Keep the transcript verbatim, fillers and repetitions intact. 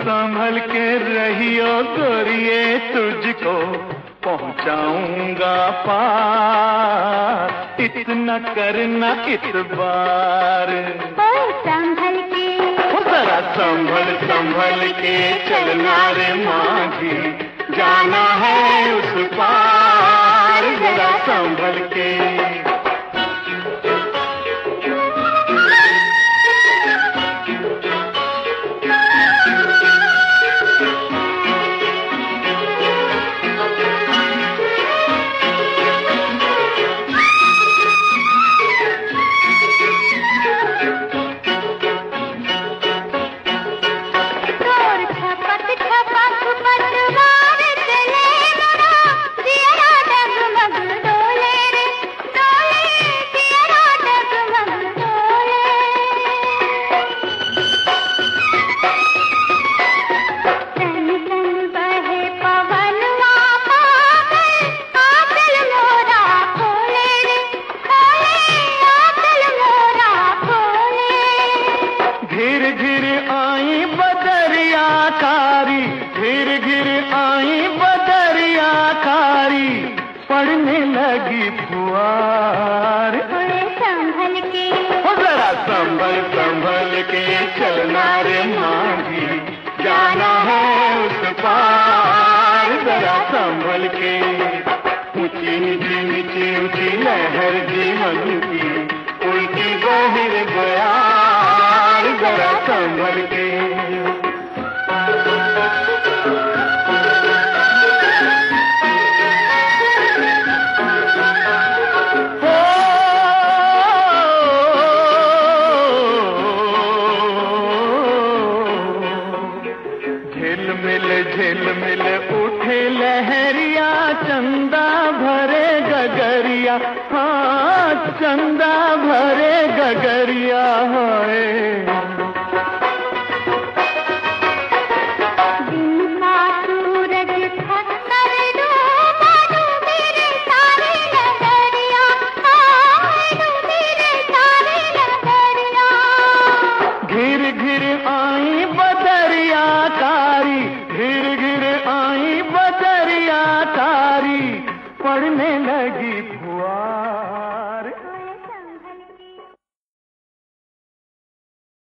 संभल के रहियो गोरिये, तुझको पहुंचाऊंगा पार, इतना करना इतबार। संभल के जरा संभल संभल के चलना रे माझी, जाना है उस पार, जरा संभल के। पड़ने लगी फुआर, संभल के जरा संभल संभल के चलना रे माझी, जाना है उस पार, जरा संभल के। ऊंची नीची नीची ऊंची लहर जीवन की, उल्टी गहिर बयार, जरा संभल के। झिलमिल उठे लहरिया, चंदा भरे गगरिया, हाँ चंदा भरे गगरिया है। दिन का सूरज थककर डूबा, डूबी रे सारी नगरिया, हाँ डूबी रे सारी नगरिया। घिर घिर आई बदरिया कारी, घिर घिर आई बदरिया कारी, पड़ने लगी